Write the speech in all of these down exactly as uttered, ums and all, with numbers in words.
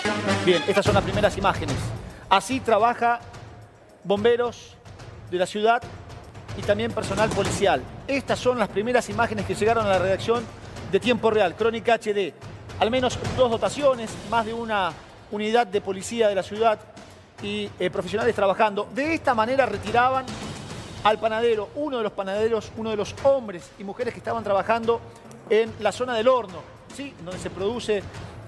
Bien, estas son las primeras imágenes. Así trabaja bomberos de la ciudad y también personal policial. Estas son las primeras imágenes que llegaron a la redacción de Tiempo Real, Crónica H D. Al menos dos dotaciones, más de una unidad de policía de la ciudad y eh, profesionales trabajando. De esta manera retiraban al panadero, uno de los panaderos, uno de los hombres y mujeres que estaban trabajando en la zona del horno, ¿sí? Donde se produce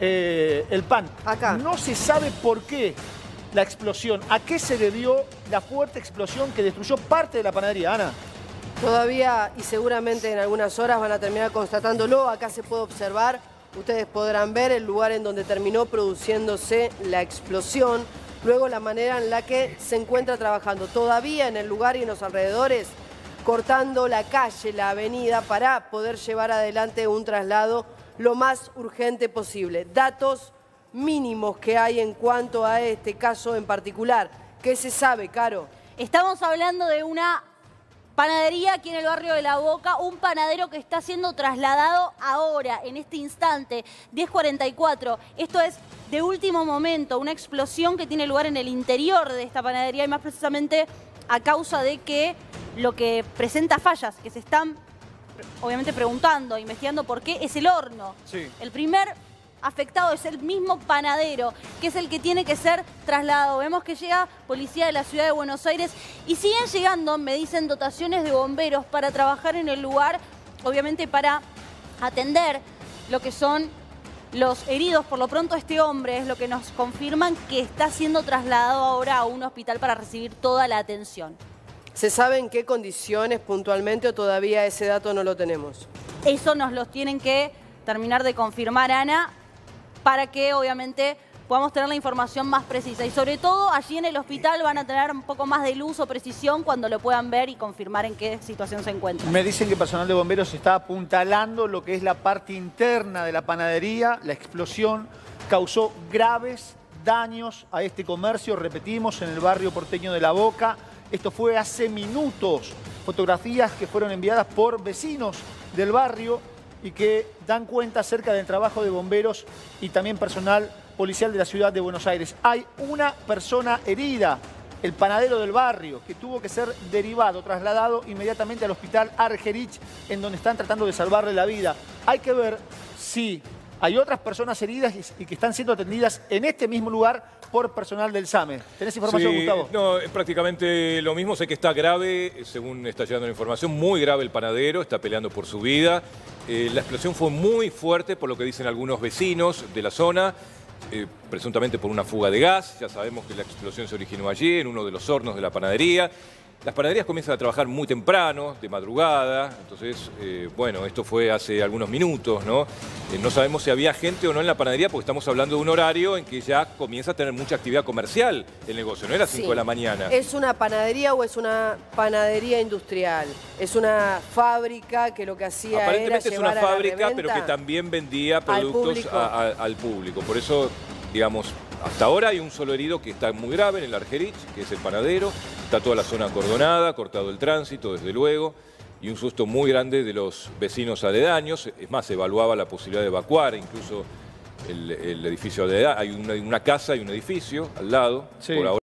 eh, el pan. Acá. No se sabe por qué la explosión, a qué se debió la fuerte explosión que destruyó parte de la panadería, Ana. Todavía y seguramente en algunas horas van a terminar constatándolo. Acá se puede observar, ustedes podrán ver el lugar en donde terminó produciéndose la explosión. Luego la manera en la que se encuentra trabajando todavía en el lugar y en los alrededores, cortando la calle, la avenida, para poder llevar adelante un traslado lo más urgente posible. Datos mínimos que hay en cuanto a este caso en particular. ¿Qué se sabe, Caro? Estamos hablando de una panadería aquí en el barrio de La Boca, un panadero que está siendo trasladado ahora, en este instante, diez cuarenta y cuatro. Esto es de último momento, una explosión que tiene lugar en el interior de esta panadería y más precisamente a causa de que lo que presenta fallas, que se están obviamente preguntando, investigando por qué, es el horno. Sí. El primer afectado es el mismo panadero, que es el que tiene que ser trasladado. Vemos que llega policía de la ciudad de Buenos Aires y siguen llegando, me dicen, dotaciones de bomberos para trabajar en el lugar, obviamente para atender lo que son los heridos. Por lo pronto este hombre es lo que nos confirman que está siendo trasladado ahora a un hospital para recibir toda la atención. ¿Se sabe en qué condiciones puntualmente o todavía ese dato no lo tenemos? Eso nos lo tienen que terminar de confirmar, Ana, para que obviamente podamos tener la información más precisa. Y sobre todo allí en el hospital van a tener un poco más de luz o precisión cuando lo puedan ver y confirmar en qué situación se encuentra. Me dicen que personal de bomberos está apuntalando lo que es la parte interna de la panadería. La explosión causó graves daños a este comercio, repetimos, en el barrio porteño de La Boca. Esto fue hace minutos. Fotografías que fueron enviadas por vecinos del barrio y que dan cuenta acerca del trabajo de bomberos y también personal policial de la ciudad de Buenos Aires. Hay una persona herida, el panadero del barrio, que tuvo que ser derivado, trasladado inmediatamente al hospital Argerich, en donde están tratando de salvarle la vida. Hay que ver si hay otras personas heridas y que están siendo atendidas en este mismo lugar por personal del SAME. ¿Tenés información, Sí, Gustavo? no, es prácticamente lo mismo. Sé que está grave, según está llegando la información, muy grave el panadero, está peleando por su vida. Eh, la explosión fue muy fuerte, por lo que dicen algunos vecinos de la zona, eh, presuntamente por una fuga de gas. Ya sabemos que la explosión se originó allí, en uno de los hornos de la panadería. Las panaderías comienzan a trabajar muy temprano, de madrugada, entonces, eh, bueno, esto fue hace algunos minutos, ¿no? Eh, no sabemos si había gente o no en la panadería, porque estamos hablando de un horario en que ya comienza a tener mucha actividad comercial el negocio, no era cinco Sí. de la mañana. ¿Es una panadería o es una panadería industrial? ¿Es una fábrica que lo que hacía era Aparentemente es una llevar a la fábrica, pero reventa? que también vendía productos público. a- a- al público. Por eso, digamos, hasta ahora hay un solo herido que está muy grave en el Argerich, que es el panadero. Está toda la zona acordonada, cortado el tránsito, desde luego, y un susto muy grande de los vecinos aledaños. Es más, se evaluaba la posibilidad de evacuar incluso el, el edificio aledaño. Hay una, una casa y un edificio al lado. Sí. Por ahora